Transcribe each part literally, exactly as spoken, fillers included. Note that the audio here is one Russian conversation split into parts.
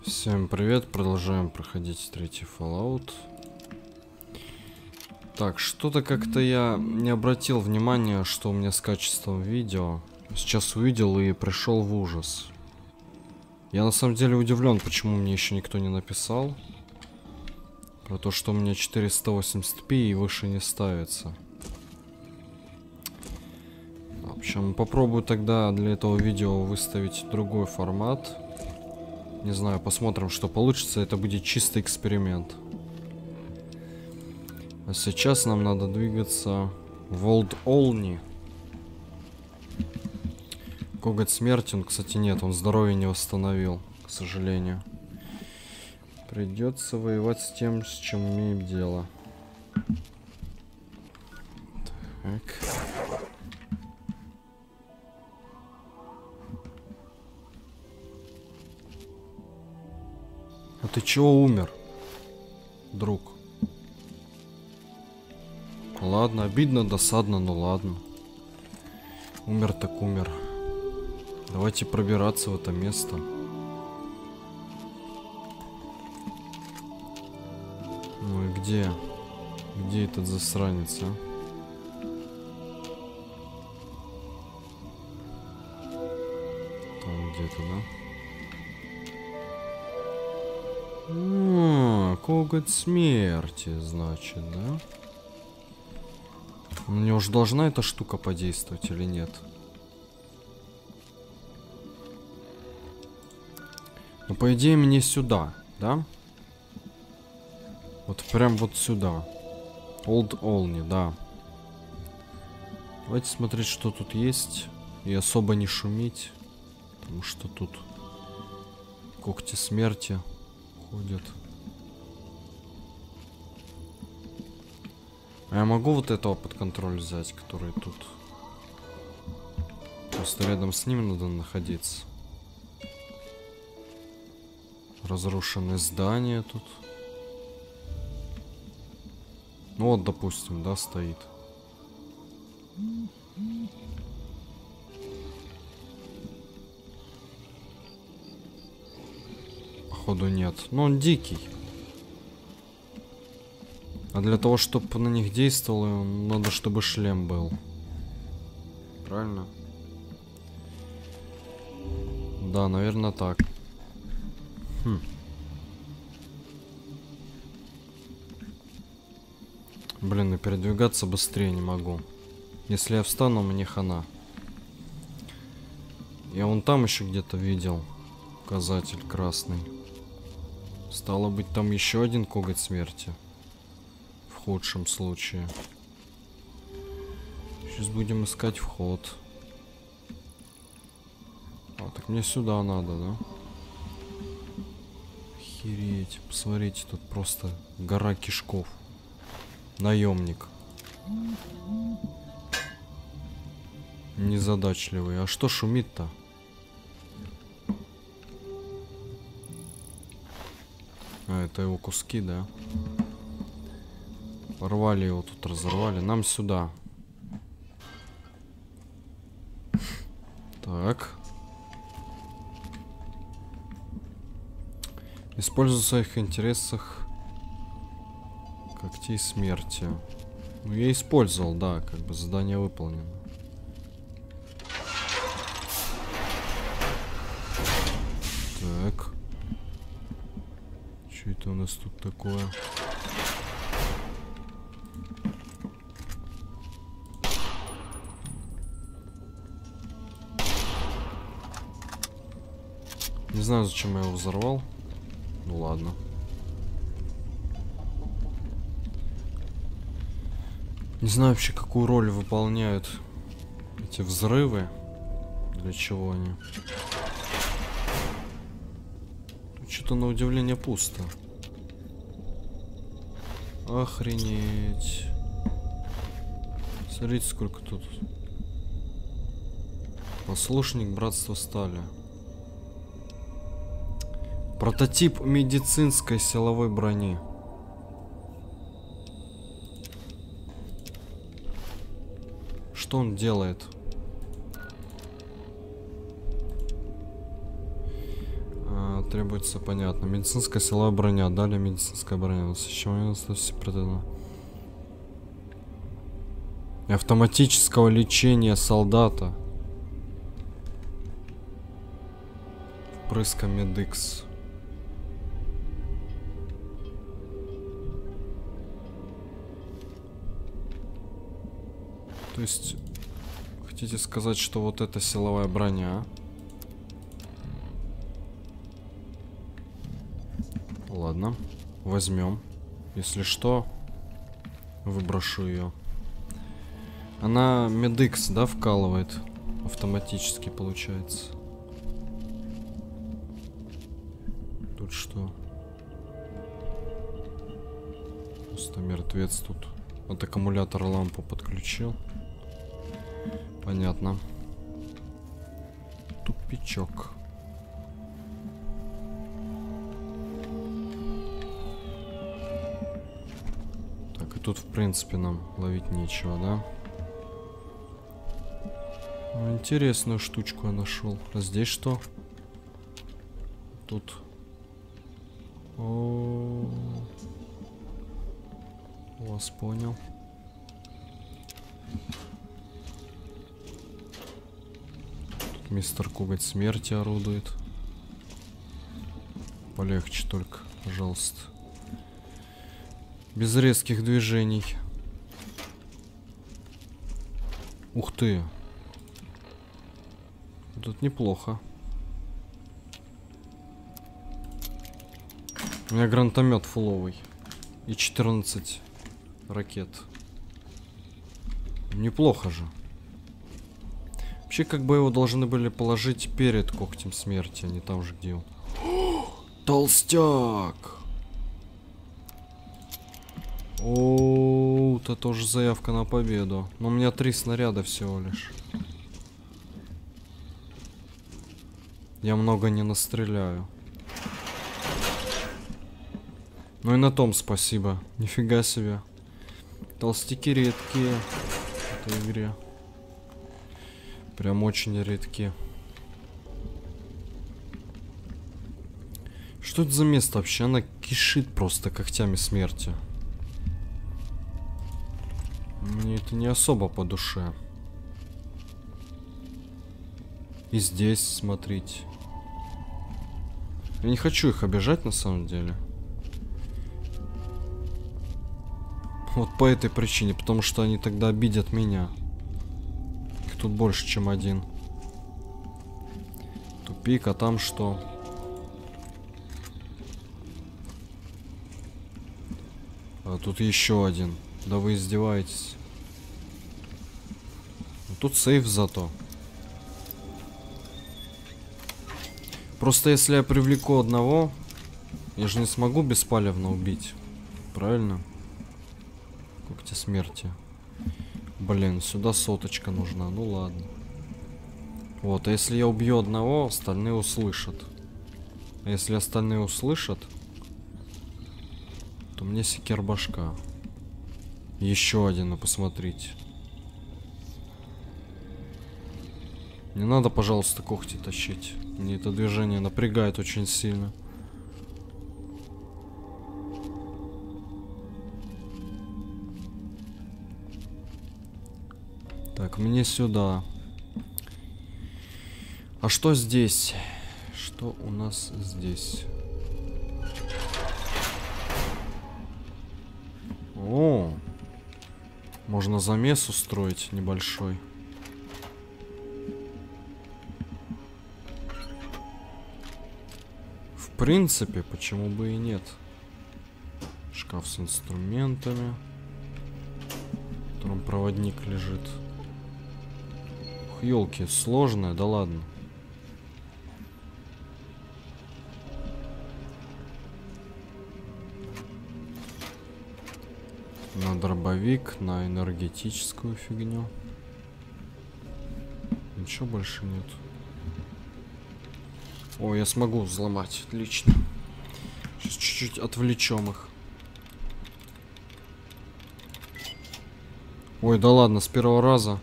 Всем привет, продолжаем проходить третий Fallout. Так, что-то как-то я не обратил внимания, что у меня с качеством видео. Сейчас увидел и пришел в ужас. Я на самом деле удивлен, почему мне еще никто не написал про то, что у меня четыреста восемьдесят пи и выше не ставится. В общем, попробую тогда для этого видео выставить другой формат. Не знаю, посмотрим, что получится. Это будет чистый эксперимент. А сейчас нам надо двигаться в Олд Олни. Коготь смерти, он, кстати, нет, он здоровье не восстановил, к сожалению. Придется воевать с тем, с чем имеем дело. Так. А ты чего умер, друг? Ладно, обидно, досадно, но ладно. Умер так умер. Давайте пробираться в это место. Ну и где? Где этот засранец, а? Там где-то, да? А, коготь смерти, значит, да? Мне уж должна эта штука подействовать или нет? Ну, по идее, мне сюда, да? Вот прям вот сюда. Олд Олни, да. Давайте смотреть, что тут есть. И особо не шуметь. Потому что тут когти смерти ходят. А я могу вот этого под контроль взять, который тут? Просто рядом с ним надо находиться. Разрушенные здания тут. Ну вот, допустим, да, стоит. Походу нет. Но он дикий. А для того, чтобы на них действовало, надо, чтобы шлем был. Правильно? Да, наверное, так. Хм. Блин, и передвигаться быстрее не могу. Если я встану, мне хана. Я вон там еще где-то видел указатель красный. Стало быть, там еще один коготь смерти. В худшем случае. Сейчас будем искать вход. А, так мне сюда надо, да? Охереть. Посмотрите, тут просто гора кишков. Наемник. Незадачливый. А что шумит-то? А, это его куски, да? Порвали его тут, разорвали. Нам сюда. Так. Использую в своих интересах когтей смерти. Ну, я использовал, да, как бы задание выполнено. Так. Что это у нас тут такое? Не знаю, зачем я его взорвал. Ну ладно. Не знаю вообще, какую роль выполняют эти взрывы. Для чего они? Тут что-то на удивление пусто. Охренеть. Смотрите, сколько тут. Послушник Братства Стали. Прототип медицинской силовой брони. Что он делает? требуется, понятно. Медицинская силовая броня. Далее медицинская броня. Насыщение все продано. Автоматического лечения солдата. Впрыска Медикс. То есть, хотите сказать, что вот эта силовая броня? Ладно, возьмем. Если что, выброшу ее. Она Медикс, да, вкалывает? Автоматически получается. Тут что? Просто мертвец тут. От аккумулятора лампу подключил. Понятно. Тупичок. Так, и тут, в принципе, нам ловить нечего, да? Ну, интересную штучку я нашел. А здесь что? Тут. О, вас понял. Тут мистер Коготь смерти орудует. Полегче только, пожалуйста. Без резких движений. Ух ты. Тут неплохо. У меня гранатомет фуловый. И четырнадцать ракет. Неплохо же. Вообще, как бы его должны были положить перед когтем смерти, а не там же, где он. Толстяк! О, это тоже заявка на победу. Но у меня три снаряда всего лишь. Я много не настреляю. Ну и на том спасибо. Нифига себе. Толстяки редкие в этой игре. Прям очень редкие. Что это за место вообще? Она кишит просто когтями смерти. Мне это не особо по душе. И здесь смотрите. Я не хочу их обижать на самом деле. Вот по этой причине, потому что они тогда обидят меня. Их тут больше, чем один. Тупик, а там что? А тут еще один. Да вы издеваетесь. А тут сейф зато. Просто если я привлеку одного, я же не смогу беспалевно убить. Правильно? Когти смерти. Блин, сюда соточка нужна. Ну ладно. Вот, а если я убью одного, остальные услышат. А если остальные услышат, то мне секер башка. Еще один, ну посмотрите. Не надо, пожалуйста, когти тащить. Мне это движение напрягает очень сильно. Так, мне сюда. А что здесь? Что у нас здесь? О, можно замес устроить небольшой. В принципе, почему бы и нет? Шкаф с инструментами, в котором проводник лежит. Ух, елки, сложное, да ладно. На дробовик, на энергетическую фигню. Ничего больше нет. О, я смогу взломать. Отлично. Сейчас чуть-чуть отвлечем их. Ой, да ладно, с первого раза.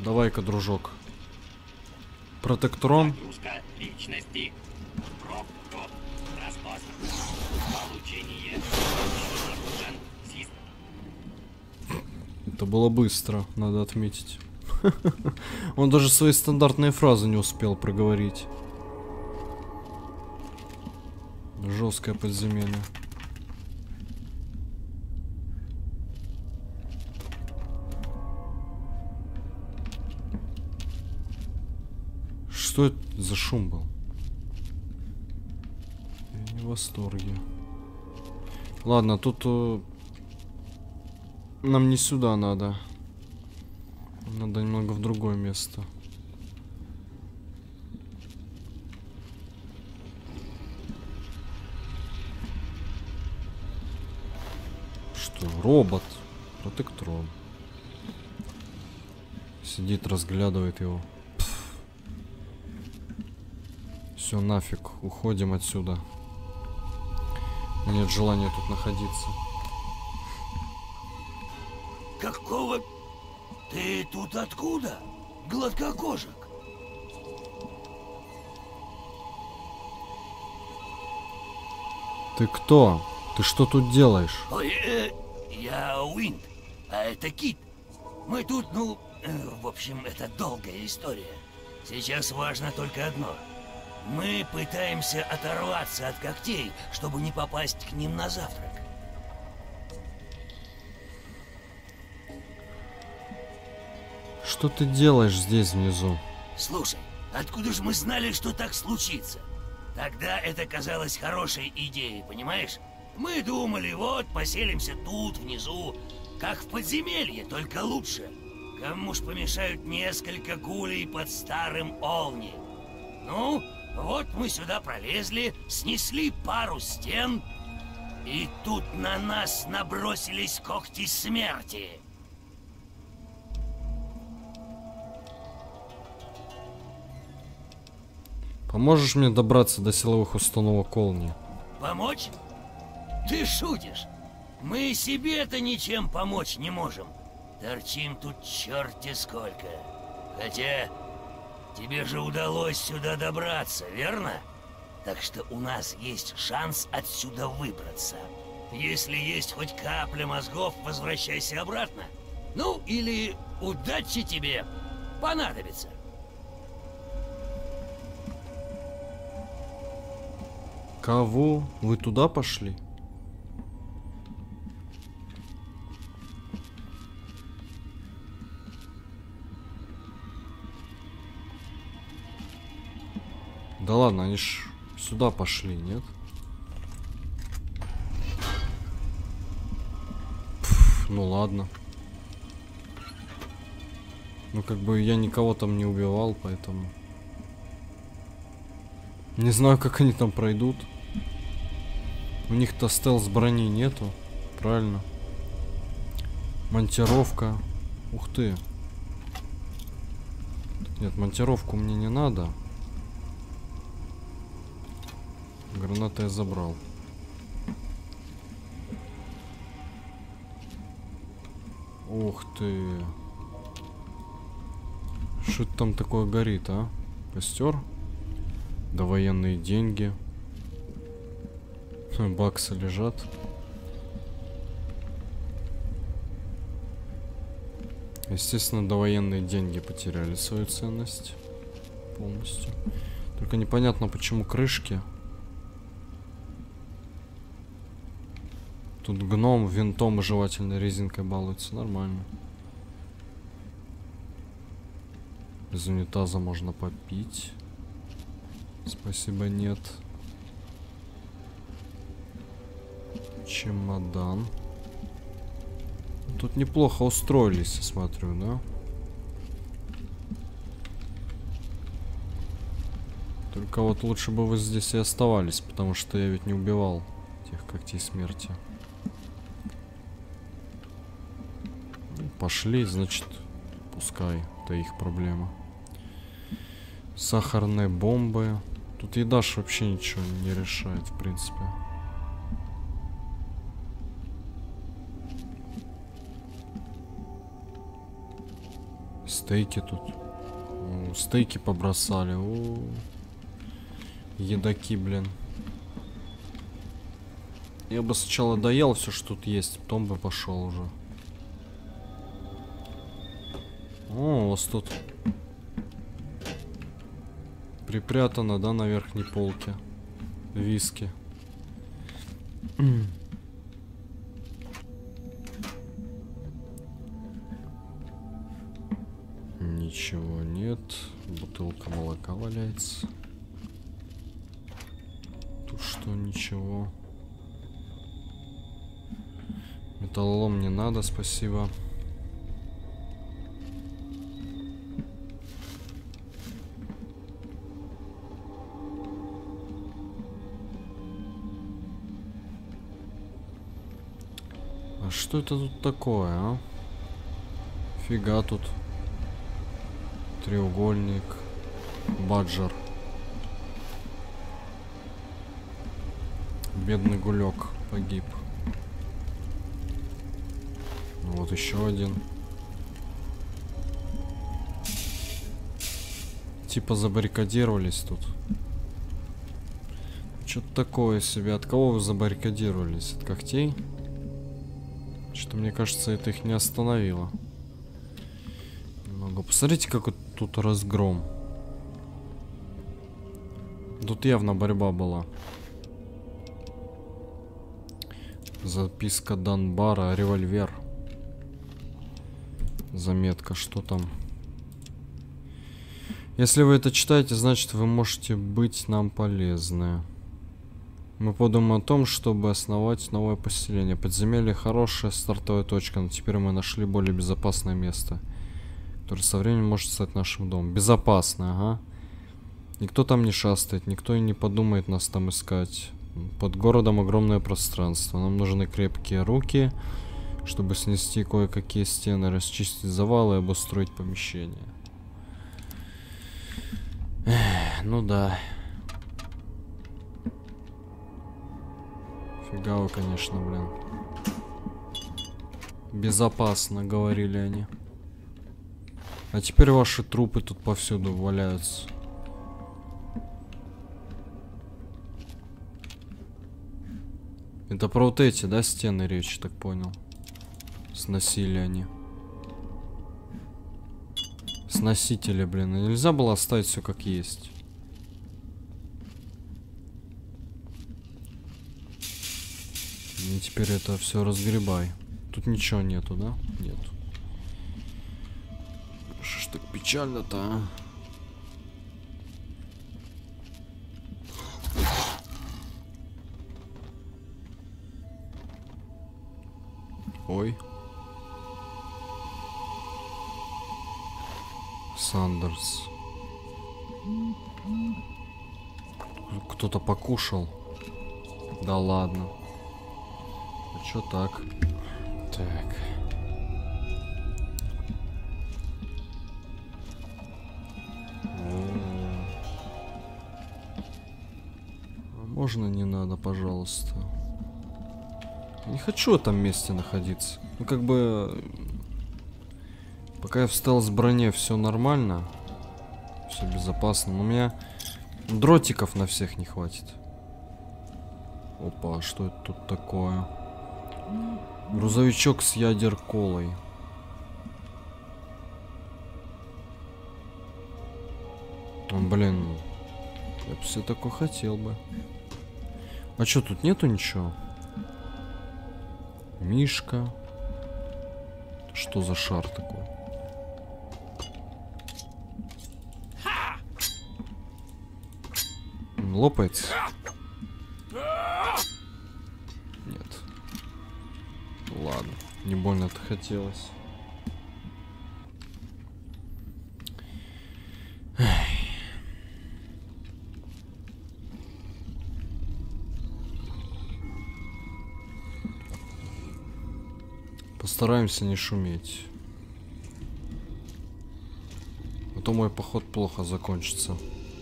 Давай-ка, дружок. Протектором. Загрузка личности. Пробку. Распознан. Получение. Обнаружен. Сист- Это было быстро, надо отметить. Он даже свои стандартные фразы не успел проговорить. Жесткое подземелье. Что это за шум был? Я не в восторге. Ладно, тут э, нам не сюда надо. Надо немного в другое место. Что? Робот. Протекторон. Сидит, разглядывает его. Все, нафиг. Уходим отсюда. Нет желания тут находиться. Какого... Ты тут откуда? Гладкокожик. Ты кто? Ты что тут делаешь? Ой, э, я Уинд, а это Кит. Мы тут, ну, э, в общем, это долгая история. Сейчас важно только одно. Мы пытаемся оторваться от когтей, чтобы не попасть к ним на завтрак. Что ты делаешь здесь внизу? Слушай, откуда же мы знали, что так случится? Тогда это казалось хорошей идеей, понимаешь? Мы думали, вот, поселимся тут, внизу, как в подземелье, только лучше. Кому ж помешают несколько гулей под старым Олни? Ну, вот мы сюда пролезли, снесли пару стен, и тут на нас набросились когти смерти. Поможешь мне добраться до силовых установок Олни? Помочь? Ты шутишь? Мы себе-то ничем помочь не можем. Торчим тут черти сколько. Хотя, тебе же удалось сюда добраться, верно? Так что у нас есть шанс отсюда выбраться. Если есть хоть капля мозгов, возвращайся обратно. Ну, или удачи тебе понадобится. Кого? Вы туда пошли? Да ладно, они ж сюда пошли, нет? Пф, ну ладно. Ну как бы я никого там не убивал, поэтому... Не знаю, как они там пройдут. У них-то стелс брони нету. Правильно. Монтировка. Ух ты. Нет, монтировку мне не надо. Гранаты я забрал. Ух ты. Что это там такое горит, а? Костер? Довоенные деньги. Баксы лежат. Естественно, довоенные деньги потеряли свою ценность полностью. Только непонятно, почему крышки. Тут гном винтом и жевательной резинкой балуется. Нормально. Из унитаза можно попить. Спасибо, нет. Чемодан. Тут неплохо устроились, я смотрю, да? Только вот лучше бы вы здесь и оставались, потому что я ведь не убивал тех когтей смерти. Ну, пошли, значит, пускай, это их проблема. Сахарные бомбы. Тут еда ж вообще ничего не решает, в принципе. Стейки тут. О, стейки побросали. О, едаки, блин. Я бы сначала доел все, что тут есть, потом бы пошел уже. О, у вас тут припрятано, да, на верхней полке. Виски. Ничего нет. Бутылка молока валяется. Тут что, ничего. Металлолом не надо, спасибо. А что это тут такое, а? Фига тут. Треугольник. Баджер. Бедный гулек погиб. Вот еще один. Типа забаррикадировались тут. Что-то такое себе. От кого вы забаррикадировались? От когтей? Что-то, мне кажется, это их не остановило. Немного. Посмотрите, какой тут разгром. Тут явно борьба была. Записка Данбара, револьвер. Заметка, что там? Если вы это читаете, значит, вы можете быть нам полезны. Мы подумаем о том, чтобы основать новое поселение. Подземелье — хорошая стартовая точка, но теперь мы нашли более безопасное место, которое со временем может стать нашим домом. Безопасно, ага. Никто там не шастает, никто и не подумает нас там искать. Под городом огромное пространство. Нам нужны крепкие руки, чтобы снести кое-какие стены, расчистить завалы и обустроить помещение. Эх, ну да. Фига вы, конечно, блин. Безопасно, говорили они. А теперь ваши трупы тут повсюду валяются. Это про вот эти, да, стены речь, так понял. Сносили они. Сносители, блин. Нельзя было оставить все как есть. И теперь это все разгребай. Тут ничего нету, да? Нет. Что ж так печально-то, а? Ой. Сандерс. Кто-то покушал. Да ладно. А чё так? Так. О-о-о. А можно не надо, пожалуйста? Не хочу в этом месте находиться. Ну, как бы... Пока я встал с броне, все нормально. Все безопасно. Но у меня дротиков на всех не хватит. Опа, что это тут такое? Грузовичок с ядер-колой. О, блин. Я бы все такое хотел бы. А что, тут нету ничего? Мишка. Что за шар такой? Он лопается? Нет. Ладно, не больно-то хотелось. Постараемся не шуметь. А то мой поход плохо закончится.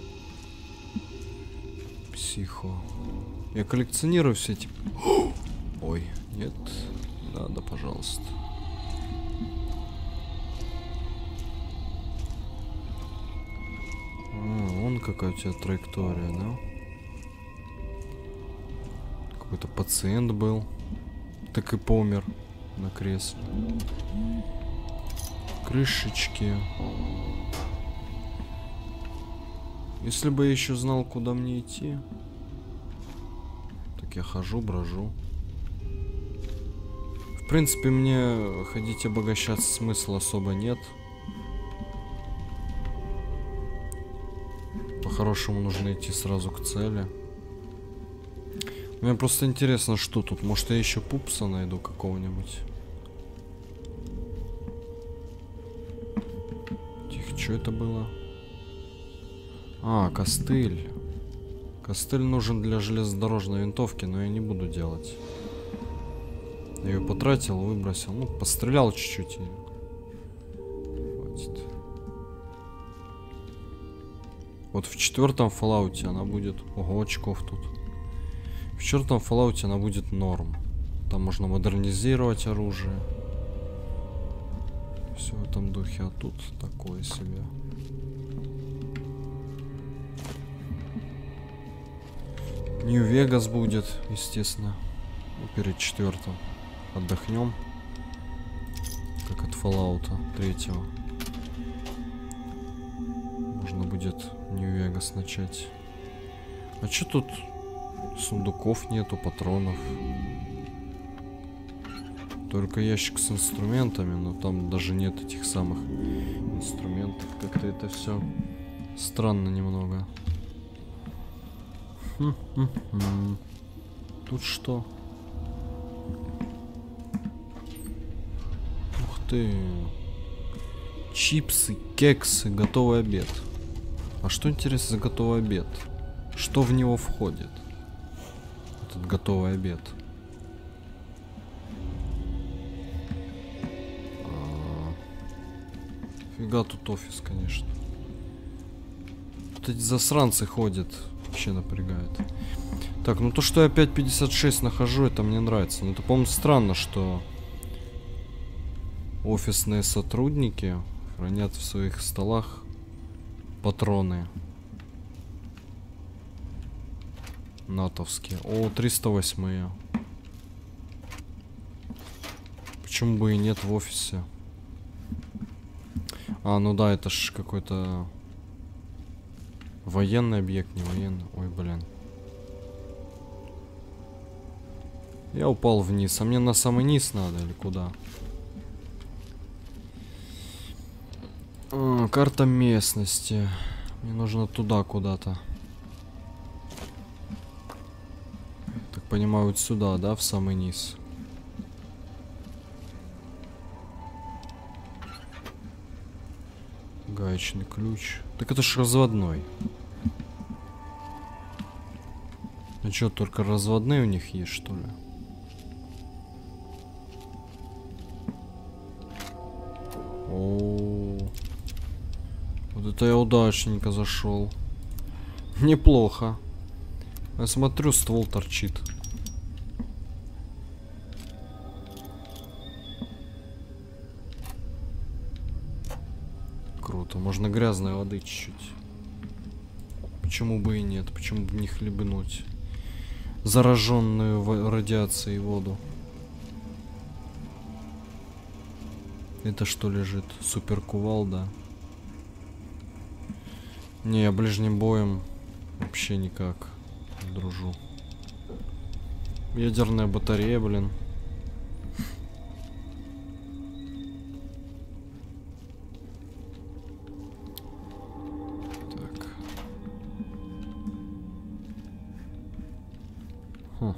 Психо. Я коллекционирую все эти... Ой, нет. Надо, пожалуйста. какая у тебя траектория, да? Какой-то пациент был. Так и помер на кресле. Крышечки. Если бы я еще знал, куда мне идти. Так я хожу, брожу. В принципе, мне ходить обогащаться смысла особо нет. По-хорошему нужно идти сразу к цели. Мне просто интересно, что тут. Может, я еще пупса найду какого-нибудь. Тихо, что это было? А, костыль. Костыль нужен для железнодорожной винтовки, но я не буду делать. Я ее потратил, выбросил. Ну, пострелял чуть-чуть. Хватит. Вот в четвертом Fallout она будет... Ого, очков тут. В четвертом Fallout она будет норм. Там можно модернизировать оружие. Все в этом духе, а тут такое себе. Нью-Вегас будет, естественно. Ну, перед четвертым. Отдохнем. Как от Fallout третьего. Можно будет Нью-Вегас начать. А что тут? Сундуков нету, патронов. Только ящик с инструментами, но там даже нет этих самых инструментов. Как-то это все странно немного. Хм-хм-хм. Тут что? Ух ты. Чипсы, кексы, готовый обед. А что интересно за готовый обед? Что в него входит? Этот готовый обед. А, фига тут офис, конечно. Тут эти засранцы ходят. Вообще напрягает. Так, ну то, что я пять пятьдесят шесть нахожу, это мне нравится. Но это, по-моему, странно, что офисные сотрудники хранят в своих столах патроны. Натовские. О, триста восемь. Почему бы и нет в офисе? А, ну да, это ж какой-то военный объект, не военный. Ой, блин. Я упал вниз. А мне на самый низ надо или куда? А, карта местности. Мне нужно туда куда-то. Так понимаю, вот сюда, да, в самый низ. Гаечный ключ. Так это ж разводной. Ну что, только разводные у них есть, что ли? О, вот это я удачненько зашел. Неплохо. Я смотрю, ствол торчит. Круто. Можно грязной воды чуть-чуть. Почему бы и нет? Почему бы не хлебнуть зараженную радиацией воду? Это что лежит? Супер кувалда. Не, я ближним боем вообще никак не дружу. Ядерная батарея, блин. Так. Хм.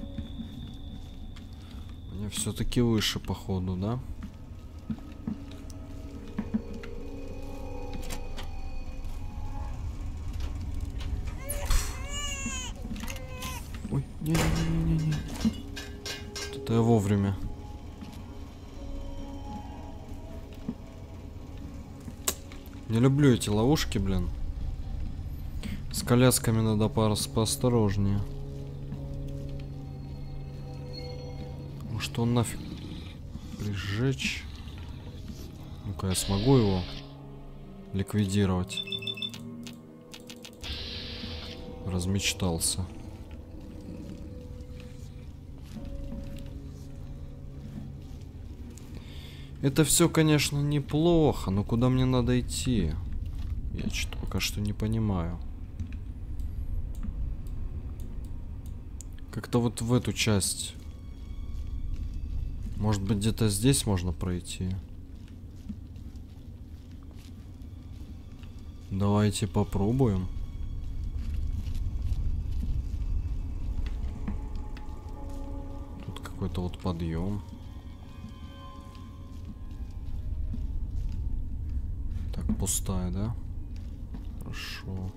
Мне все-таки выше, походу, да? Не-не-не-не-не. Это я вовремя. Не люблю эти ловушки, блин. С колясками надо парус поосторожнее. Может, он нафиг прижечь? Ну-ка, я смогу его ликвидировать. размечтался. Это все, конечно, неплохо, но куда мне надо идти? Я что-то пока что не понимаю. Как-то вот в эту часть. Может быть, где-то здесь можно пройти? Давайте попробуем. Тут какой-то вот подъем. Так, пустая, да? Хорошо.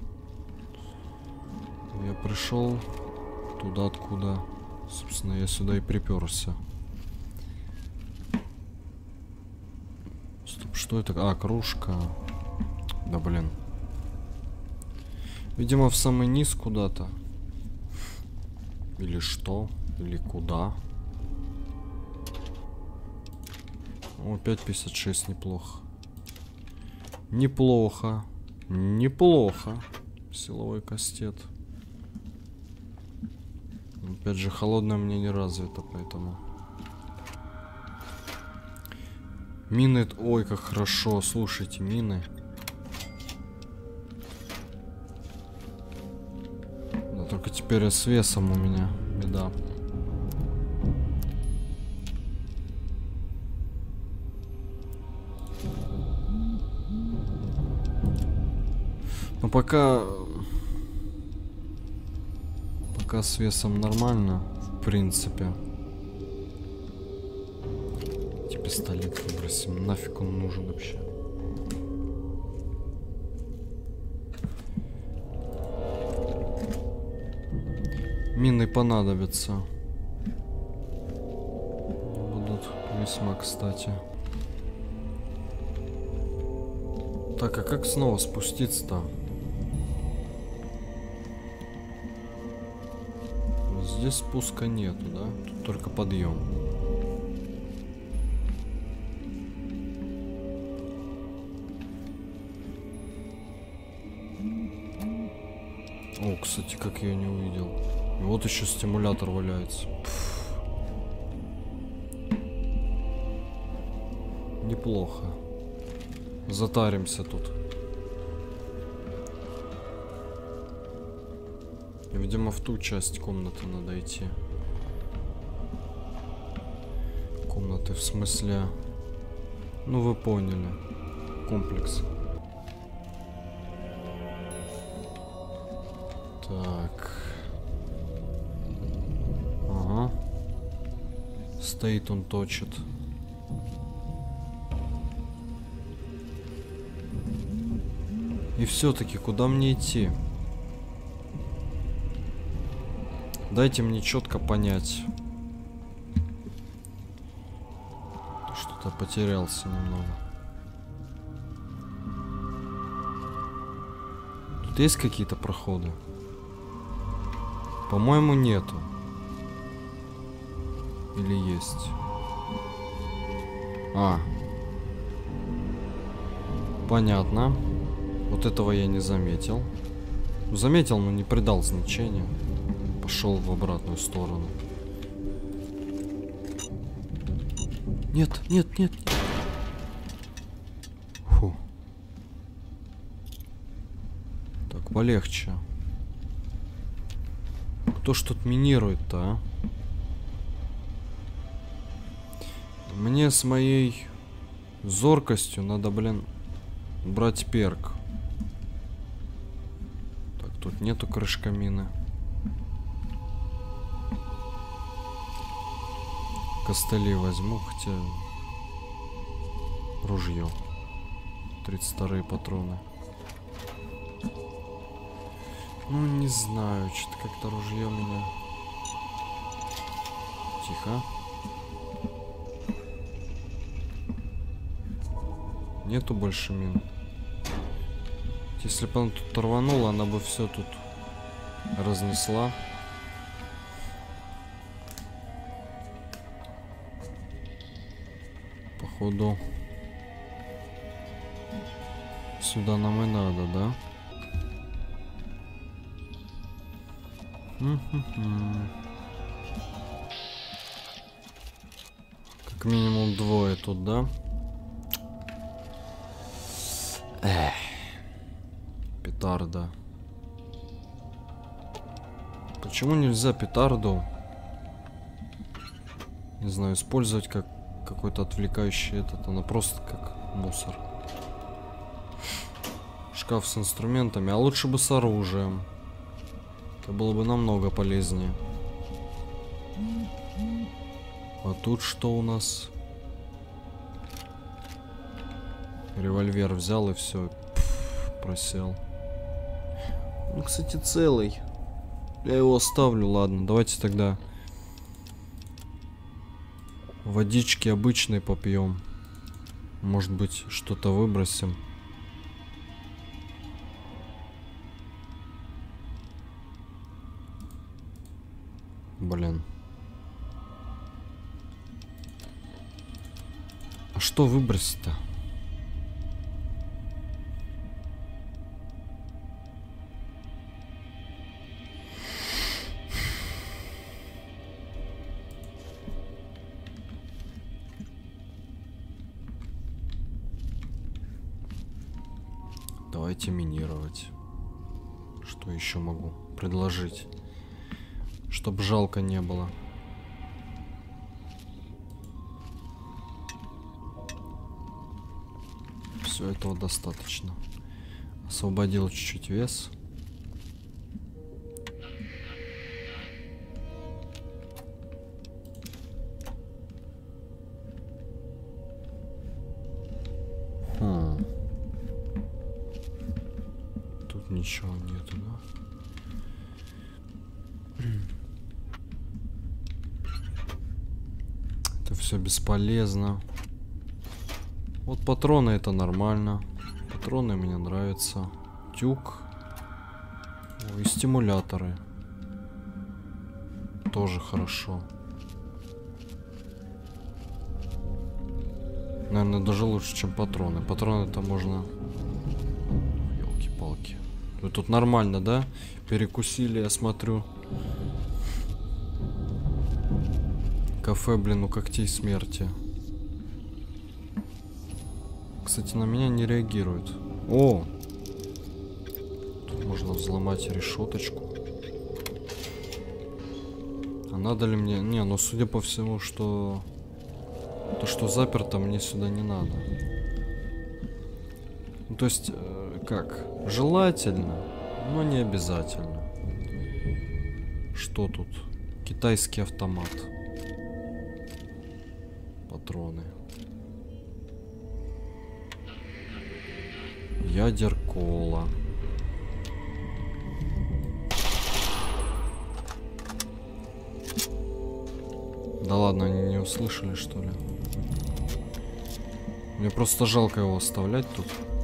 Я пришел туда, откуда, собственно, я сюда и приперся. Стоп, что это? А, кружка. Да блин. Видимо, в самый низ куда-то. Или что? Или куда? О, пять пятьдесят шесть, неплохо. Неплохо. Неплохо. Силовой кастет. Опять же, холодное мне не развито, поэтому... Мины... Ой, как хорошо. Слушайте, мины. Да, только теперь с весом у меня беда. Но пока... Пока с весом нормально, в принципе. Эти пистолеты выбросим. Нафиг он нужен вообще? Мины понадобятся. Будут весьма кстати. Так, а как снова спуститься-то? Здесь спуска нету, да? Тут только подъем. О, кстати, как я не увидел. И вот еще стимулятор валяется. Пфф. Неплохо. Затаримся тут. Видимо, в ту часть комнаты надо идти. Комнаты, в смысле... Ну, вы поняли. Комплекс. Так. Ага. Стоит он, точит. И все-таки, куда мне идти? Дайте мне четко понять. Что-то потерялся немного. Тут есть какие-то проходы? По-моему, нету. Или есть? А. Понятно. Вот этого я не заметил. Заметил, но не придал значения. Пошел в обратную сторону. Нет, нет, нет. Фу. Так, полегче. Кто ж тут минирует-то, а? Мне с моей зоркостью надо, блин, брать перк. Так, тут нету крышка мины. Костыли возьму, хотя ружье. тридцать вторые патроны. Ну, не знаю, что-то как-то ружье меня... Тихо. Нету больше мин. Если бы она тут рванула, она бы все тут разнесла. Походу сюда нам и надо, да? Как минимум двое тут, да? Эх. Петарда. Почему нельзя петарду, не знаю, использовать как какой-то отвлекающий этот? Она просто как мусор. Шкаф с инструментами, а лучше бы с оружием. Это было бы намного полезнее. А тут что у нас? Револьвер взял и все, просел. Он, кстати, целый. Я его оставлю, ладно. Давайте тогда водички обычной попьем. Может быть, что-то выбросим. Блин. А что выбросить-то? Давайте минировать. Что еще могу предложить? Чтоб жалко не было. Все этого достаточно. Освободил чуть-чуть вес. Хм. Тут ничего нету, да? Это все бесполезно. Вот патроны, это нормально. Патроны мне нравятся. Тюк. О, и стимуляторы. Тоже хорошо. Наверное, даже лучше, чем патроны. Патроны-то можно... Ёлки-палки. Вы тут нормально, да? Перекусили, я смотрю. Кафе, блин, у когтей смерти. Кстати, на меня не реагирует. О! Тут можно взломать решеточку. А надо ли мне... Не, ну судя по всему, что... То, что заперто, мне сюда не надо. Ну, то есть, э, как? Желательно, но не обязательно. Что тут? Китайский автомат. Патроны. Ядеркола. Да ладно, они не услышали, что ли? Мне просто жалко его оставлять тут.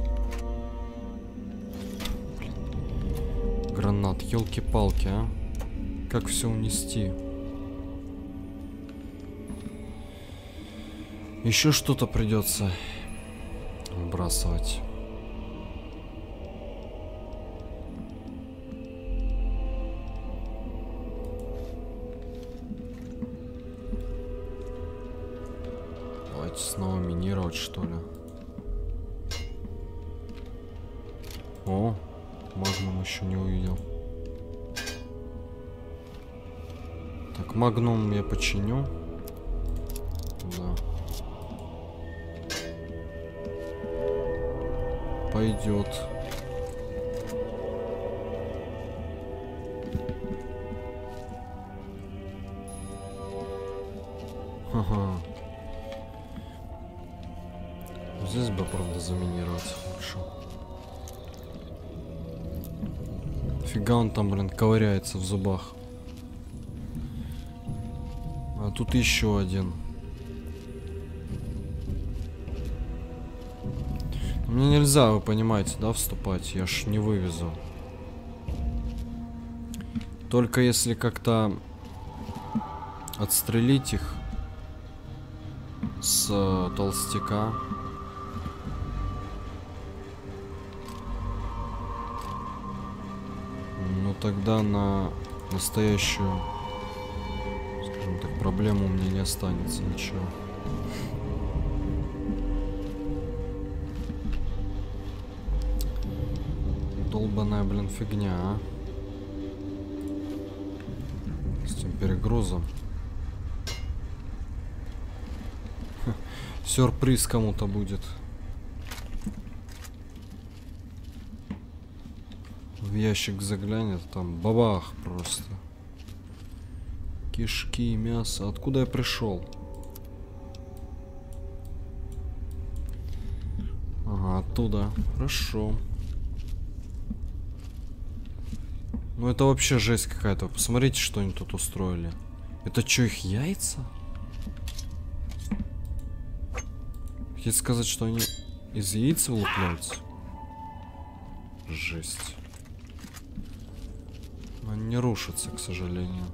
Блин. Гранат, елки-палки, а? Как все унести? Еще что-то придется выбрасывать. Давайте снова минировать, что ли. О, магнум еще не увидел. Так, магнум я починю. Да. Пойдет. Ага. Здесь бы, правда, заминировать лучше. Фига он там, блин, ковыряется в зубах. А тут еще один. Мне нельзя, вы понимаете, да, вступать? Я ж не вывезу. Только если как-то отстрелить их с э, толстяка. Ну тогда на настоящую, скажем так, проблему у меня не останется ничего. Долбаная, блин, фигня, а. С этим перегрузом. Ха, сюрприз кому-то будет. В ящик заглянет, там бабах просто. Кишки, мясо. Откуда я пришел? Ага, оттуда. Хорошо. Ну это вообще жесть какая-то. Посмотрите, что они тут устроили. Это что, их яйца? Хотите сказать, что они из яиц вылупляются? Жесть. Они не рушатся, к сожалению.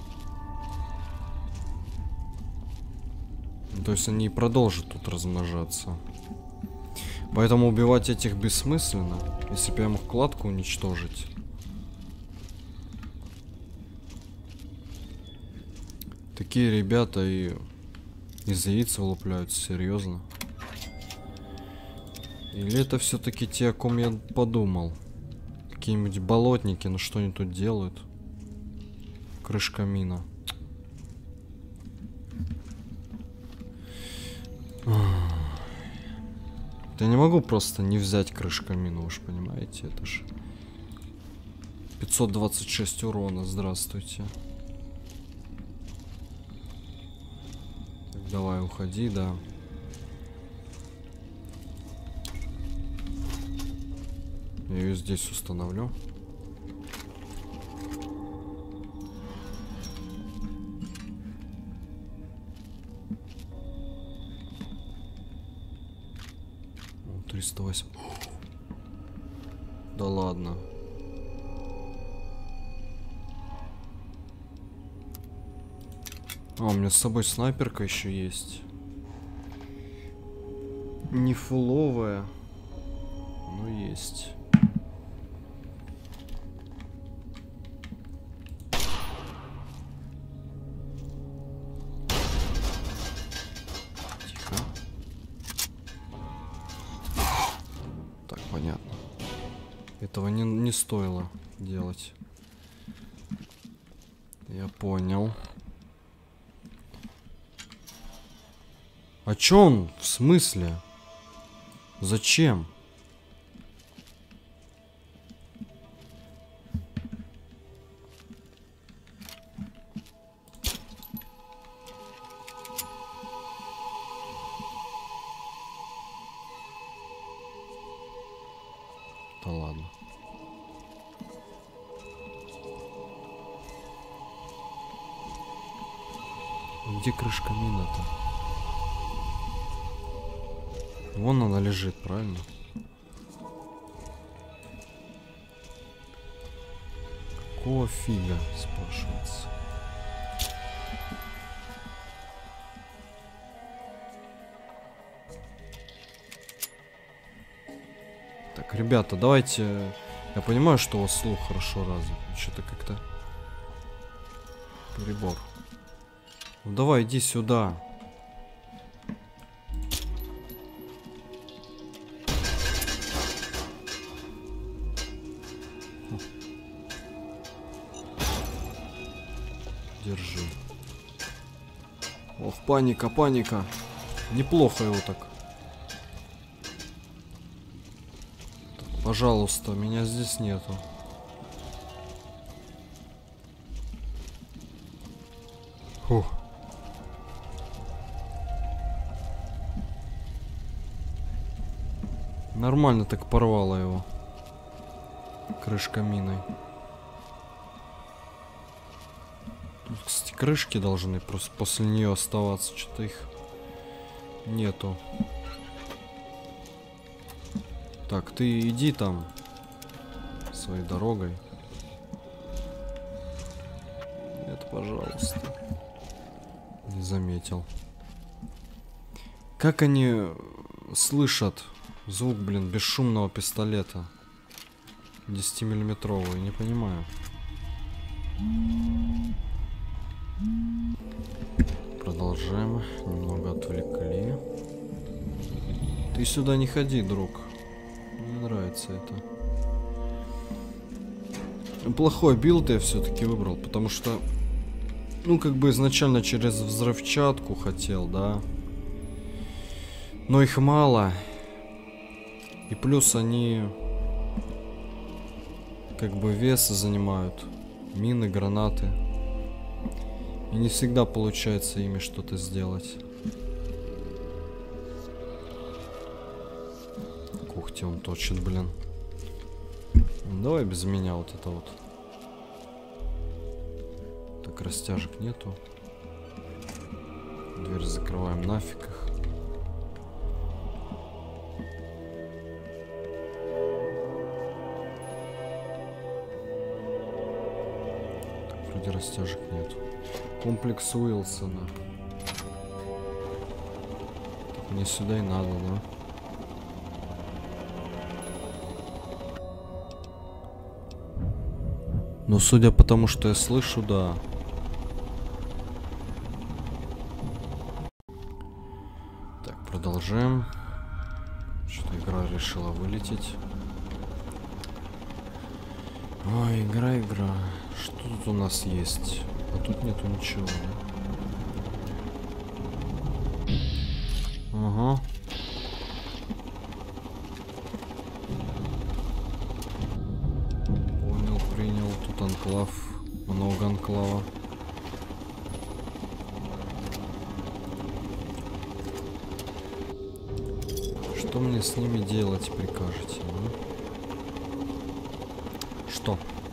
То есть они и продолжат тут размножаться. Поэтому убивать этих бессмысленно. Если бы я мог кладку уничтожить. Такие ребята и из яиц вылупляются, серьезно. Или это все-таки те, о ком я подумал? Какие-нибудь болотники, ну что они тут делают? Крышка мина. Я не могу просто не взять крышка мину, уж понимаете, это ж пятьсот двадцать шесть урона, здравствуйте. Так, давай, уходи, да. Я ее здесь установлю. триста восемь. Да ладно. А, у меня с собой снайперка еще есть. Не фуловая, но есть. Понятно. Этого не, не стоило делать. Я понял. А чё он? В смысле? Зачем? Да ладно. Где крышка мина-то? Вон она лежит, правильно? Какого фига, спрашивается? Так, ребята, давайте... Я понимаю, что у вас слух хорошо развит. Что-то как-то... Перебор. Ну давай, иди сюда. Держи. Ох, паника, паника. Неплохо его так. Так, пожалуйста, меня здесь нету. Фух. Нормально так порвало его. Крышка миной. Тут, кстати, крышки должны просто после нее оставаться. Что-то их нету. Так, ты иди там своей дорогой. Нет, пожалуйста. Не заметил. Как они слышат звук, блин, бесшумного пистолета десятимиллиметровый? Не понимаю. Продолжаем. Немного отвлекли. Ты сюда не ходи, друг. Мне нравится это. Плохой билд я все-таки выбрал, потому что, ну, как бы изначально через взрывчатку хотел, да. Но их мало. И плюс они как бы вес занимают. Мины, гранаты. И не всегда получается ими что-то сделать. Ух, он точит, блин. Давай без меня вот это вот. Так, растяжек нету. Дверь закрываем нафиг их. Так, вроде растяжек нету. Комплекс Уилсона. Так, мне сюда и надо, да? Но судя по тому, что я слышу, да. Так, продолжаем. Что-то игра решила вылететь. Ой, игра, игра. Что тут у нас есть? А тут нету ничего, да? Ага. Принял, тут анклав, много анклава. Что мне с ними делать прикажете? А? Что?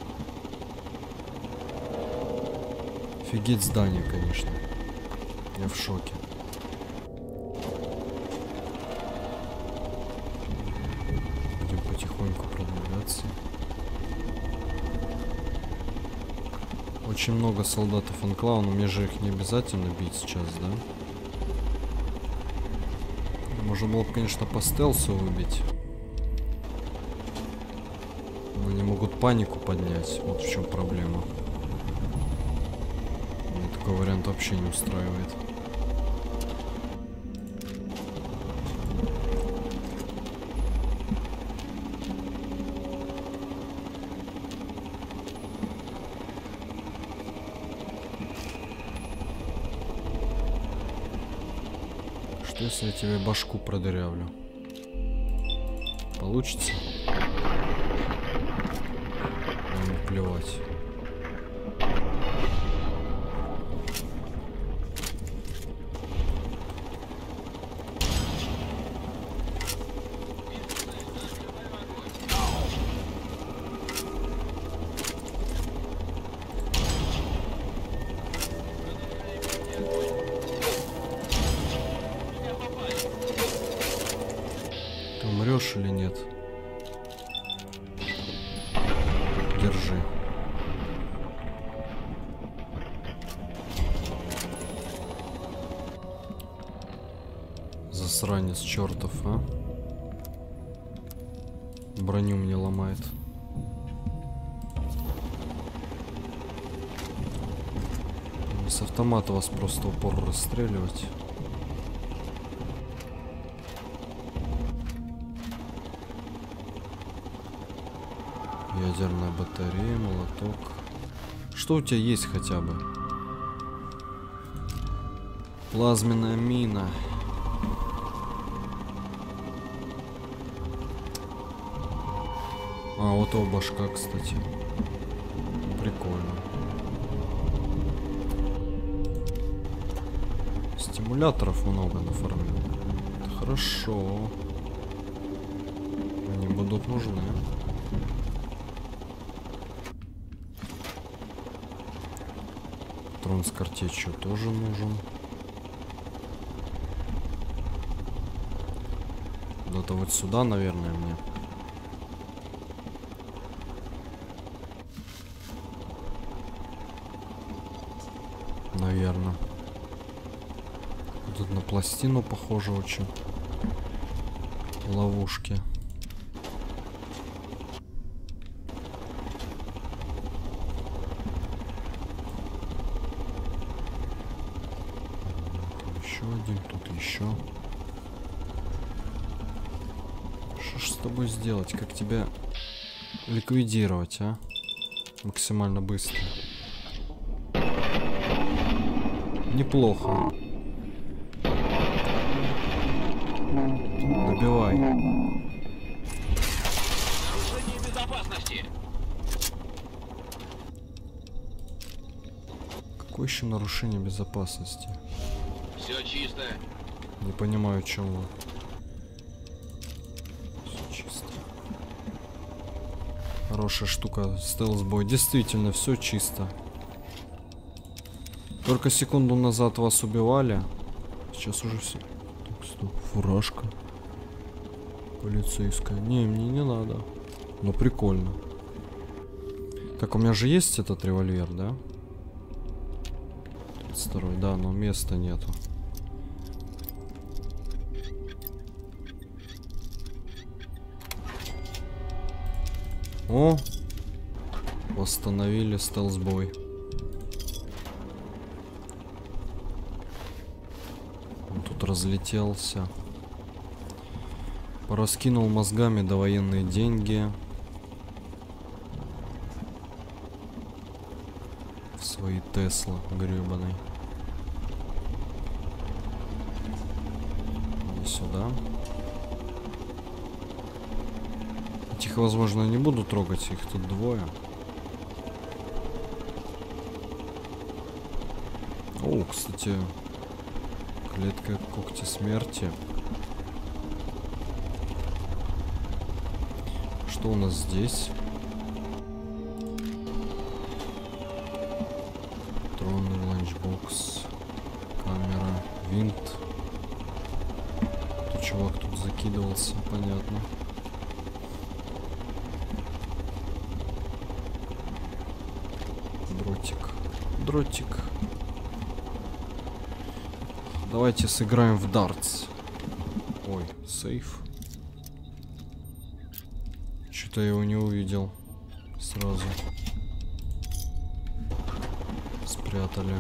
Офигеть здание, конечно. Я в шоке. Будем потихоньку продвигаться. Очень много солдатов анклава, но мне же их не обязательно бить сейчас, да? Можно было бы, конечно, по стелсу выбить. Но они могут панику поднять. Вот в чем проблема. Мне такой вариант вообще не устраивает. Что если я тебе башку продырявлю? Получится? Мне плевать. Умрешь или нет? Держи. Засранец чертов, а? Броню мне ломает. С автомата вас просто упор расстреливать. Ядерная батарея, молоток. Что у тебя есть хотя бы? Плазменная мина. А, вот его башка, кстати. Прикольно. Стимуляторов много нафармил. Это хорошо. Они будут нужны. Патрон с картечью тоже нужен. Куда-то вот сюда, наверное, мне. Наверное. Тут на пластину похоже очень. Ловушки. видим. Тут еще. Что ж с тобой сделать? Как тебя ликвидировать, а? Максимально быстро. Неплохо. Добивай. Нарушение безопасности. Какое еще нарушение безопасности? Все чисто. Не понимаю, чем вы. Все чисто. Хорошая штука, стелс-бой. Действительно, все чисто. Только секунду назад вас убивали. Сейчас уже все. Так, стоп, фуражка. Полицейская. Не, мне не надо. Но прикольно. Так, у меня же есть этот револьвер, да? тридцать второй, да, но места нету. О! Восстановили стелс-бой. Он тут разлетелся. Пораскинул мозгами довоенные деньги. В свои Тесла гребаный. И сюда. Этих, возможно, не буду трогать, их тут двое. О, кстати, клетка когти смерти. Что у нас здесь? Патронный ланчбокс, камера, винт. Тут чувак тут закидывался, понятно. Дротик, дротик. Давайте сыграем в дартс. Ой, сейф. Что-то я его не увидел сразу. Спрятали.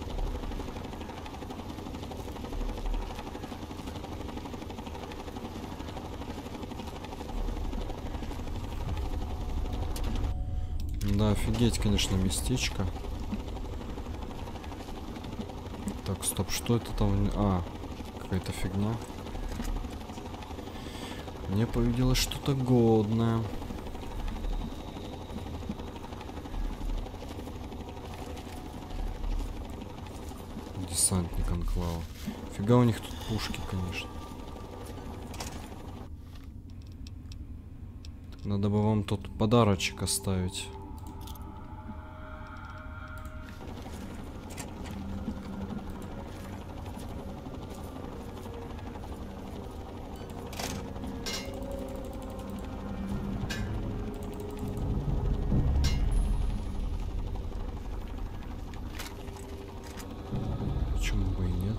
Да, офигеть, конечно, местечко. Так, стоп, что это там? А, какая-то фигня. Мне повиделось что-то годное. Десантник анклава. Фига у них тут пушки, конечно. Так, надо бы вам тут подарочек оставить. Почему бы и нет?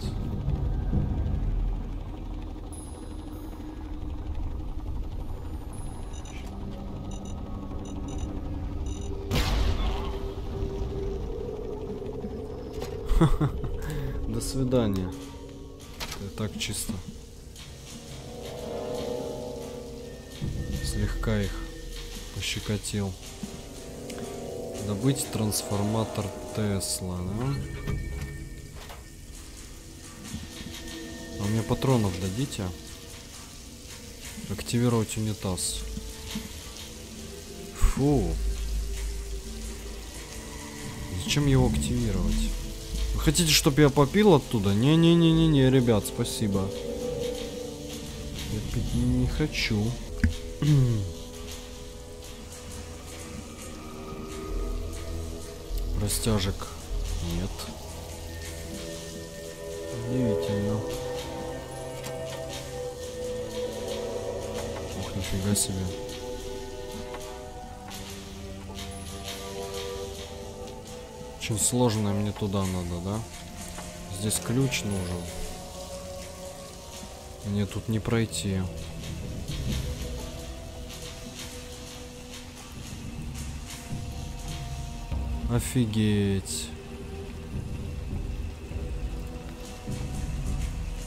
До свидания. Я так чисто. Слегка их пощекотил. Добыть трансформатор Тесла, да? А мне патронов дадите? Активировать унитаз. Фу. Зачем его активировать? Вы хотите, чтобы я попил оттуда? Не-не-не-не-не, ребят, спасибо. Я пить не хочу. Растяжек нет. Удивительно. Ух, нифига себе. Очень сложно, мне туда надо, да? Здесь ключ нужен. Мне тут не пройти. Офигеть.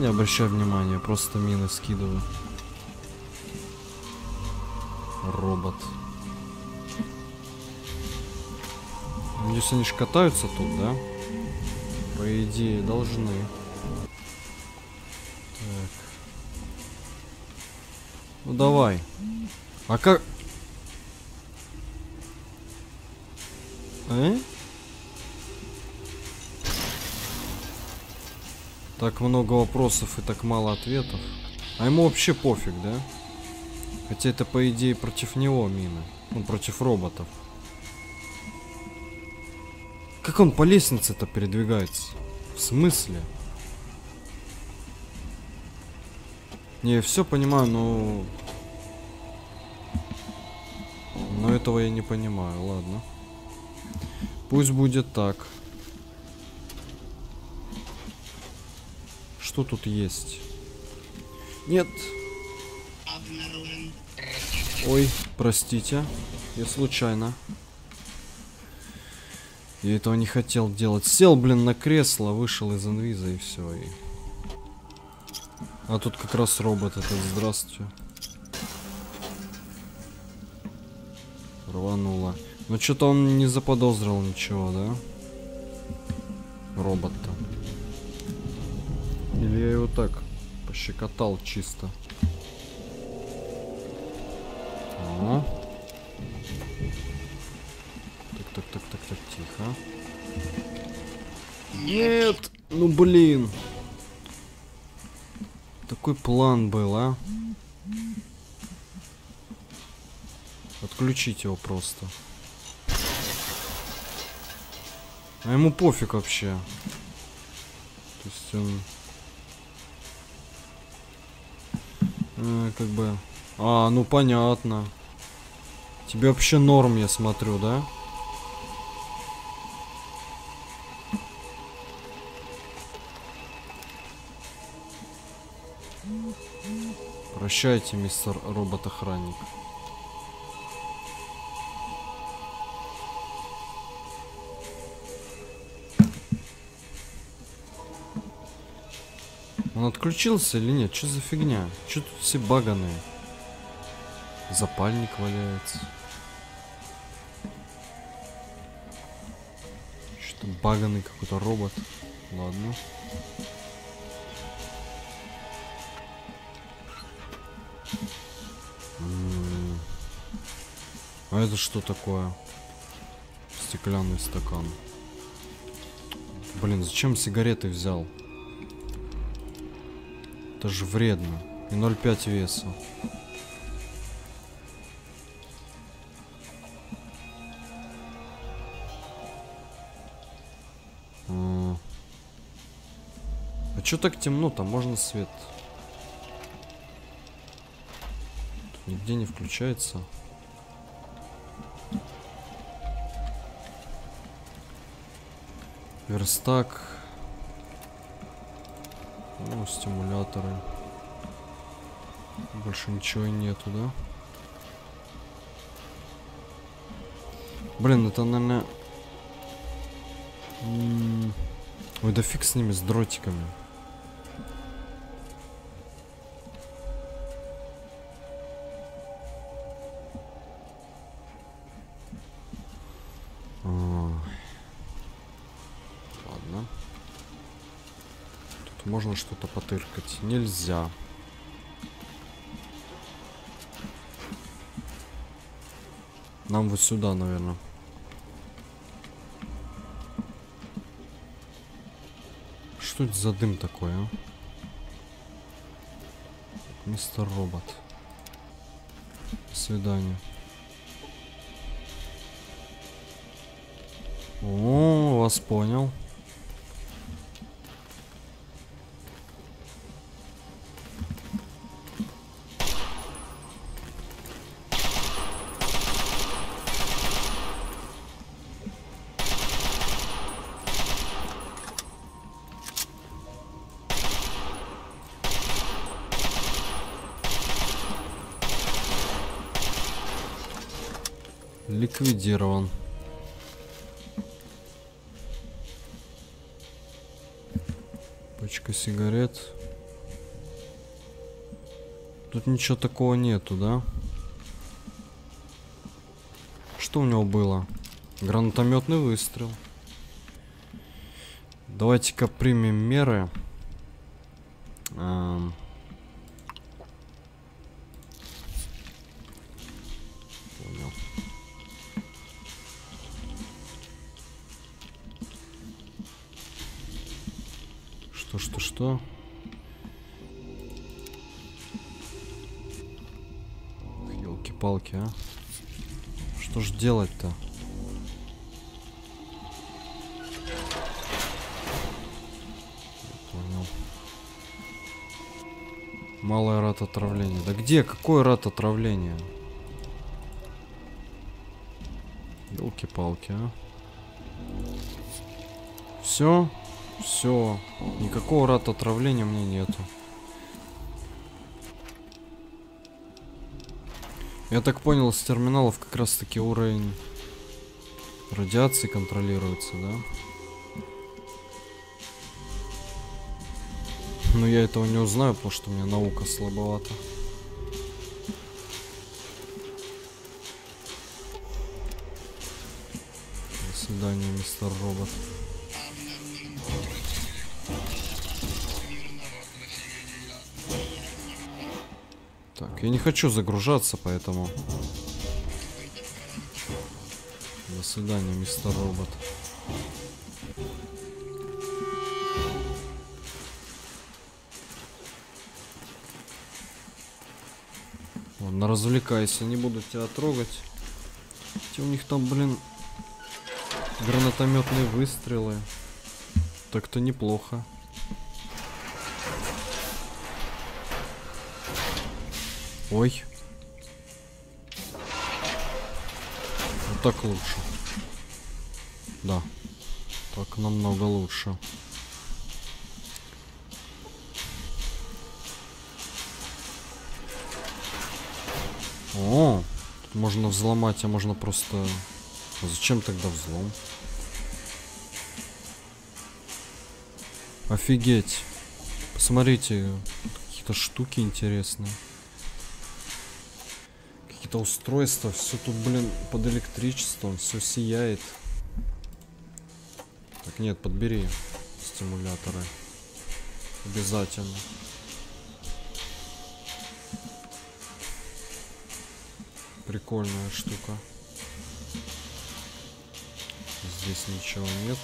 Не обращай внимания, просто мины скидываю. Робот. Надеюсь, они ж катаются тут, да? По идее, должны. Так. Ну давай. А как... Э? Так много вопросов и так мало ответов. А ему вообще пофиг, да? Хотя это, по идее, против него мины. Ну, против роботов. Как он по лестнице-то передвигается? В смысле? Не, я все понимаю, но... Но этого я не понимаю, ладно. Пусть будет так. Что тут есть? Нет. Ой, простите. Я случайно. Я этого не хотел делать. Сел, блин, на кресло, вышел из инвиза и все. И... А тут как раз робот этот. Здравствуйте. Рвануло. Но что-то он не заподозрил ничего, да? Робот-то. Или я его так пощекотал чисто. О. Так, так, так, так, так, тихо. Нет! Ну блин! Такой план был, а? Отключить его просто. А ему пофиг вообще. То есть он... Э, как бы... А, ну понятно. Тебе вообще норм, я смотрю, да? Прощайте, мистер робот-охранник. Он отключился или нет? Что за фигня? Что тут все баганые? Запальник валяется. Что-то баганный какой-то робот. Ладно. М-м-м. А это что такое? Стеклянный стакан. Блин, зачем сигареты взял? Это же вредно. И ноль пять веса. А, а чё так темно-то? Можно свет? Тут нигде не включается. Верстак. Ну, стимуляторы. Больше ничего и нету, да? Блин, это, наверное... М-м- Ой, да фиг с ними, с дротиками. Ой. Ладно. Тут можно что-то потыркать. Нельзя. Нам вот сюда, наверное. Что это за дым такой, а? Мистер Робот. До свидания. О, вас понял. Ликвидирован. Пачка сигарет. Тут ничего такого нету, да? Что у него было? Гранатометный выстрел. Давайте-ка примем меры. Эм... Понял. Что, что, что? Елки-палки, а? Что ж делать-то? Малый рад отравления. Да где? Какой рад отравления? Ёлки-палки, а? Все? Все. Никакого рад отравления мне нету. Я так понял, с терминалов как раз таки уровень радиации контролируется, да? Но я этого не узнаю, потому что у меня наука слабовата. До свидания, мистер Робот. Так, я не хочу загружаться, поэтому... До свидания, мистер Робот. Ладно, развлекайся, не буду тебя трогать. Хотя у них там, блин, гранатометные выстрелы. Так-то неплохо. Ой. Вот так лучше. Да. Так намного лучше. О, тут можно взломать, а можно просто... А зачем тогда взлом? Офигеть. Посмотрите, какие-то штуки интересные. Какие-то устройства. Все тут, блин, под электричеством. Все сияет. Так, нет, подбери стимуляторы. Обязательно. Прикольная штука. Здесь ничего нет.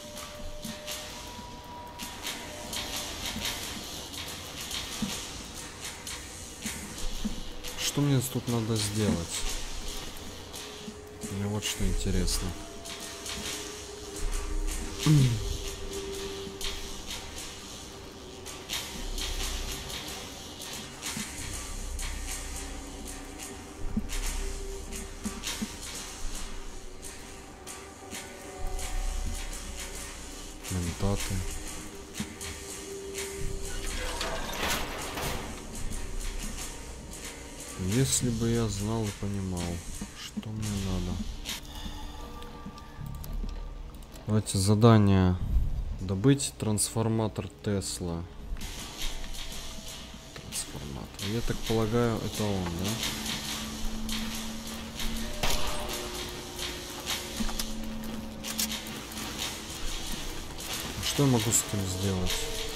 Что мне тут надо сделать? Мне вот что интересно. Ментаты. Если бы я знал и понимал, что мне надо. Давайте задание. Добыть трансформатор Тесла. Трансформатор. Я так полагаю, это он, да? Что я могу с этим сделать?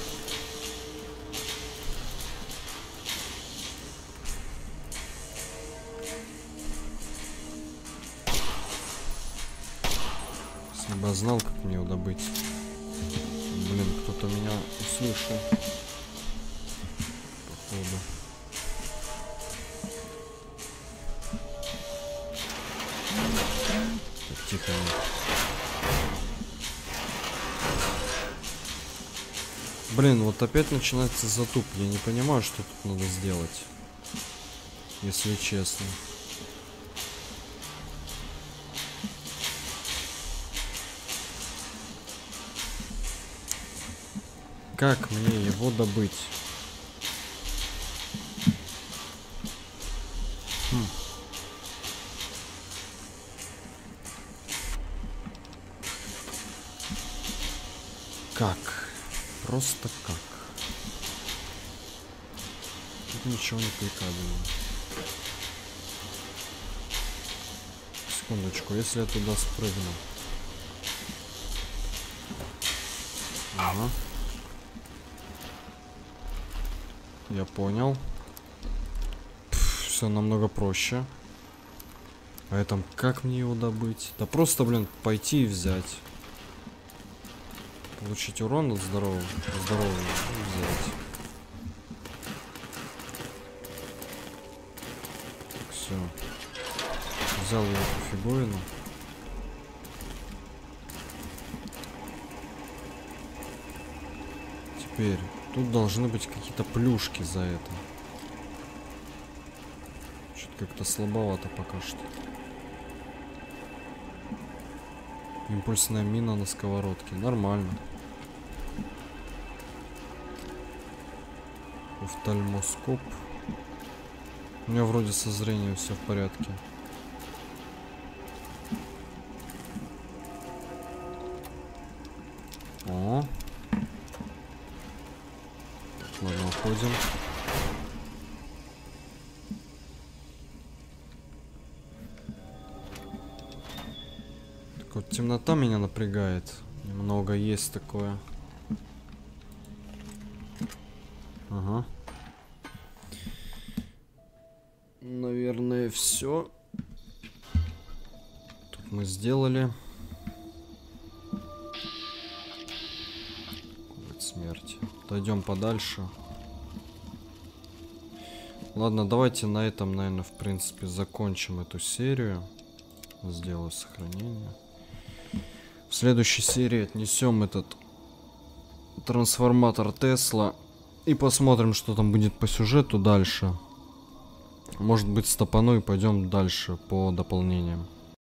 Если бы я знал, как мне его добыть. Блин, кто-то меня услышал. Походу. Так, тихо. Блин, вот опять начинается затуп. Я не понимаю, что тут надо сделать. Если честно. Как мне его добыть? Хм. Как? Просто как? ничего не прикладываю. Секундочку, если я туда спрыгну. Ага. Я понял. Все намного проще. Поэтому как мне его добыть? Да просто, блин, пойти и взять. Получить урон от здорового. Здорового взять. Все. Взял я эту фиговину. Теперь тут должны быть какие-то плюшки за это. Что-то как-то слабовато пока что. Импульсная мина на сковородке. Нормально. Офтальмоскоп. У меня вроде со зрением все в порядке. О. Ладно, уходим. Так вот, темнота меня напрягает. Немного есть такое. Ага. Наверное, все. Тут мы сделали. Кулак смерти. Дойдем подальше. Ладно, давайте на этом, наверное, в принципе, закончим эту серию. Сделаю сохранение. В следующей серии отнесем этот трансформатор Тесла и посмотрим, что там будет по сюжету дальше. Может быть, стопану и пойдем дальше по дополнениям.